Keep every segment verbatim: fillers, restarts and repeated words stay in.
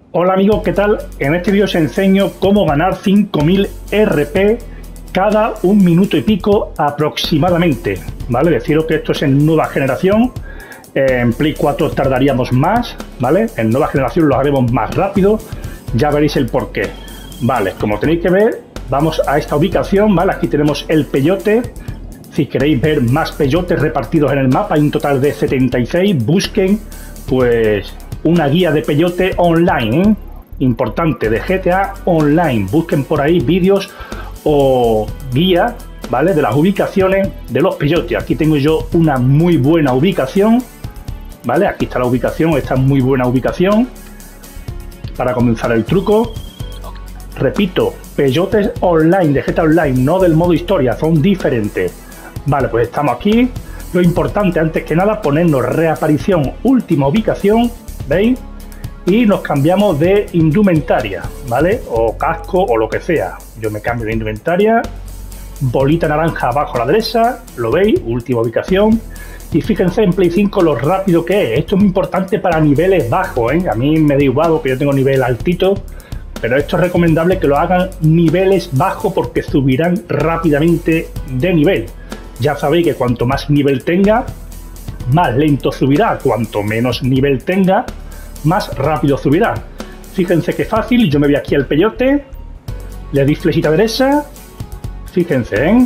Hola amigos, ¿qué tal? En este vídeo os enseño cómo ganar cinco mil R P cada un minuto y pico aproximadamente, ¿vale? Deciros que esto es en nueva generación, en Play cuatro tardaríamos más, ¿vale? En nueva generación lo haremos más rápido, ya veréis el porqué. Vale, como tenéis que ver, vamos a esta ubicación, ¿vale? Aquí tenemos el peyote. Si queréis ver más peyotes repartidos en el mapa, hay un total de setenta y seis, busquen pues una guía de peyote online, ¿eh? Importante, de G T A Online. Busquen por ahí vídeos o guía, ¿vale? De las ubicaciones de los peyotes. Aquí tengo yo una muy buena ubicación, ¿vale? Aquí está la ubicación, esta es muy buena ubicación para comenzar el truco. Repito, peyotes online, de G T A Online, no del modo historia, son diferentes. Vale, pues estamos aquí. Lo importante, antes que nada, ponernos reaparición, última ubicación, ¿veis? Y nos cambiamos de indumentaria, ¿vale? O casco o lo que sea. Yo me cambio de indumentaria. Bolita naranja abajo a la derecha, ¿lo veis? Última ubicación. Y fíjense en Play cinco lo rápido que es. Esto es muy importante para niveles bajos, ¿eh? A mí me da igual porque yo tengo nivel altito, pero esto es recomendable que lo hagan niveles bajos porque subirán rápidamente de nivel. Ya sabéis que cuanto más nivel tenga, más lento subirá. Cuanto menos nivel tenga, más rápido subirá. Fíjense qué fácil. Yo me voy aquí al peyote, le doy flechita derecha. Fíjense, ¿eh?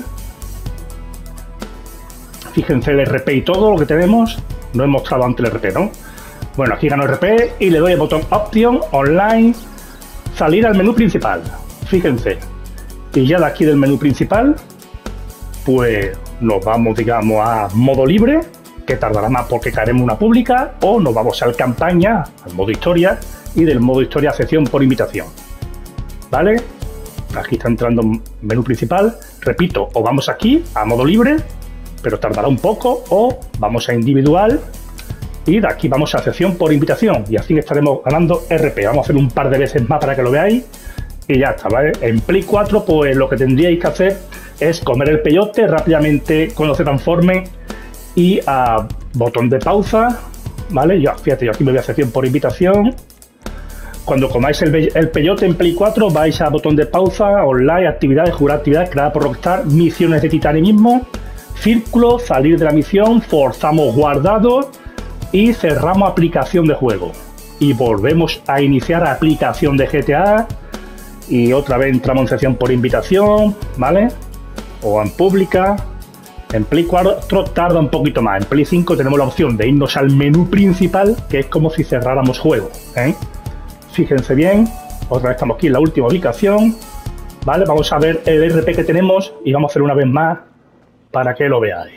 Fíjense el R P y todo lo que tenemos. No he mostrado antes el R P, ¿no? Bueno, aquí gano R P y le doy el botón Option, Online, salir al menú principal. Fíjense. Y ya de aquí del menú principal, pues nos vamos, digamos, a modo libre, que tardará más porque caeremos una pública, o nos vamos al campaña, al modo historia, y del modo historia a sección por invitación. ¿Vale? Aquí está entrando menú principal. Repito, o vamos aquí a modo libre, pero tardará un poco, o vamos a individual, y de aquí vamos a sección por invitación, y así estaremos ganando R P. Vamos a hacer un par de veces más para que lo veáis, y ya está, ¿vale? En Play cuatro, pues lo que tendríais que hacer es comer el peyote rápidamente cuando se transforme y a botón de pausa, ¿vale? Yo, fíjate, yo aquí me voy a sección por invitación. Cuando comáis el, el peyote en Play cuatro, vais a botón de pausa, online, actividades, jugar actividades creadas por Rockstar, misiones de titanismo, círculo, salir de la misión, forzamos guardado y cerramos aplicación de juego. Y volvemos a iniciar aplicación de G T A y otra vez entramos en sección por invitación, ¿vale? O en pública. En Play cuatro tarda un poquito más. En Play cinco tenemos la opción de irnos al menú principal, que es como si cerráramos juego, ¿eh? Fíjense bien, otra vez estamos aquí en la última ubicación, ¿vale? Vamos a ver el R P que tenemos y vamos a hacer una vez más para que lo veáis.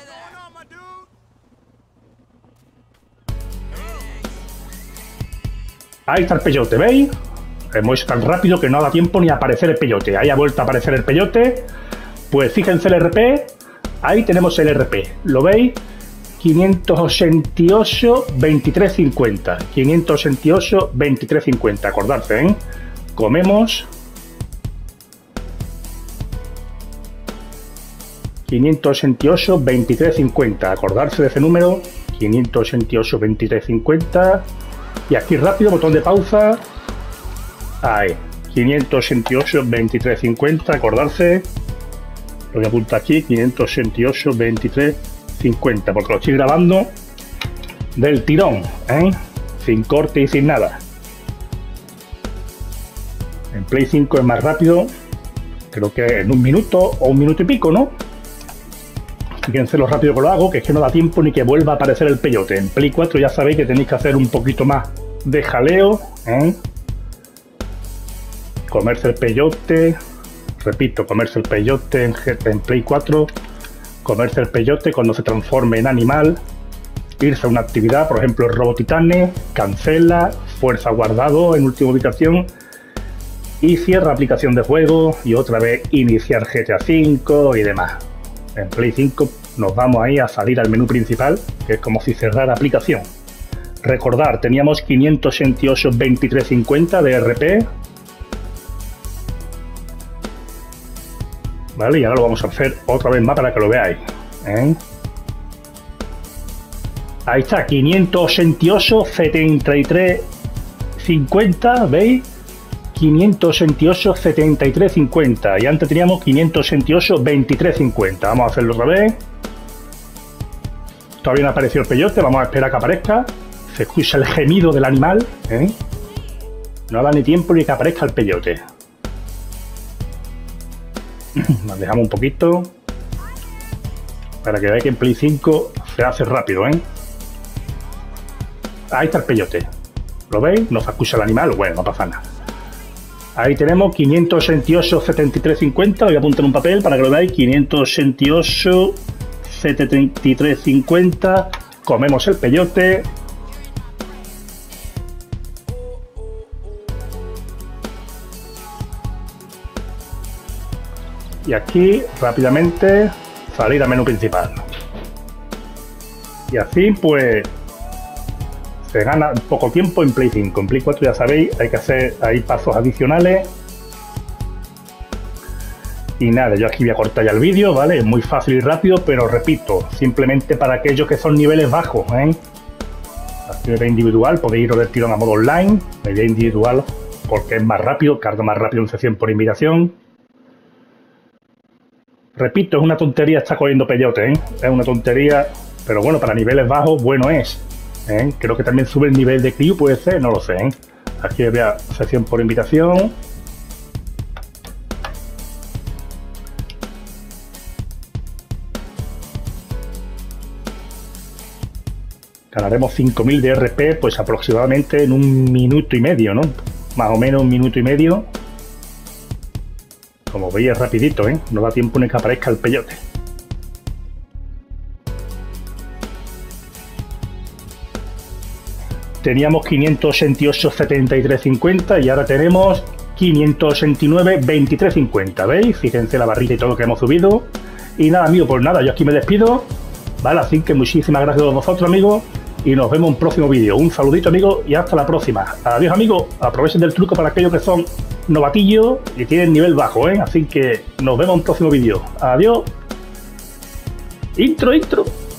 Ahí está el peyote, ¿veis? Hemos tan rápido que no da tiempo ni a aparecer el peyote. Ahí ha vuelto a aparecer el peyote. Pues fíjense el R P. Ahí tenemos el R P. ¿Lo veis? quinientos ochenta y ocho, veintitrés cincuenta. quinientos ochenta y ocho, veintitrés cincuenta. Acordarse, ¿eh? Comemos. quinientos ochenta y ocho, veintitrés cincuenta. Acordarse de ese número. quinientos ochenta y ocho, veintitrés cincuenta. Y aquí rápido, botón de pausa. Ahí. quinientos ochenta y ocho, veintitrés cincuenta. Acordarse. Lo voy a apuntar aquí, quinientos ochenta y ocho, veintitrés cincuenta, porque lo estoy grabando del tirón, ¿eh? Sin corte y sin nada. En Play cinco es más rápido, creo que en un minuto o un minuto y pico, ¿no? Fíjense lo rápido que lo hago, que es que no da tiempo ni que vuelva a aparecer el peyote. En Play cuatro ya sabéis que tenéis que hacer un poquito más de jaleo, ¿eh? Comerse el peyote. Repito, comerse el peyote en, en Play cuatro, comerse el peyote cuando se transforme en animal, irse a una actividad, por ejemplo el robo titane, cancela, fuerza guardado en última ubicación y cierra aplicación de juego y otra vez iniciar G T A cinco y demás. En Play cinco nos vamos ahí a salir al menú principal, que es como si cerrara aplicación. Recordar, teníamos quinientos ochenta y ocho, veintitrés cincuenta de R P. ¿Vale? Y ahora lo vamos a hacer otra vez más para que lo veáis, ¿eh? Ahí está, quinientos ochenta y ocho, setenta y tres cincuenta, ¿veis? quinientos sesenta y ocho, setenta y tres, cincuenta. Y antes teníamos quinientos sesenta y ocho, veintitrés, cincuenta. Vamos a hacerlo otra vez. Todavía no apareció el peyote, vamos a esperar a que aparezca. Se escucha el gemido del animal, ¿eh? No da ni tiempo ni que aparezca el peyote. Nos dejamos un poquito para que veáis que en Play cinco se hace rápido, ¿eh? Ahí está el peyote. ¿Lo veis? No se escucha el animal. Bueno, no pasa nada. Ahí tenemos quinientos sesenta y ocho, setenta y tres, cincuenta. Lo voy a apuntar en un papel para que lo veáis. quinientos sesenta y ocho, setenta y tres, cincuenta. Comemos el peyote. Y aquí, rápidamente, salir al menú principal. Y así, pues, se gana poco tiempo en Play cinco. En Play cuatro, ya sabéis, hay que hacer ahí pasos adicionales. Y nada, yo aquí voy a cortar ya el vídeo, ¿vale? Es muy fácil y rápido, pero repito, simplemente para aquellos que son niveles bajos, ¿eh? Aquí me voy individual, podéis iros del tirón a modo online. Me voy individual porque es más rápido, cargo más rápido en sesión por invitación. Repito, es una tontería estar cogiendo peyote, ¿eh? Es una tontería, pero bueno, para niveles bajos, bueno es. ¿eh? Creo que también sube el nivel de crew, puede ser, no lo sé. ¿eh? Aquí voy a sesión por invitación. Ganaremos cinco mil de R P, pues aproximadamente en un minuto y medio, ¿no? Más o menos un minuto y medio. Como veis es rapidito, ¿eh? No da tiempo ni que aparezca el peyote. Teníamos quinientos sesenta y ocho, setenta y tres, cincuenta y ahora tenemos quinientos sesenta y nueve, veintitrés, cincuenta. ¿Veis? Fíjense la barrita y todo lo que hemos subido. Y nada, amigos, pues nada, yo aquí me despido. Vale, así que muchísimas gracias a vosotros, amigos. Y nos vemos en un próximo vídeo. Un saludito, amigos, y hasta la próxima. Adiós, amigos. Aprovechen del truco para aquellos que son novatillos y tienen nivel bajo, ¿eh? Así que nos vemos en un próximo vídeo. Adiós. Intro, intro.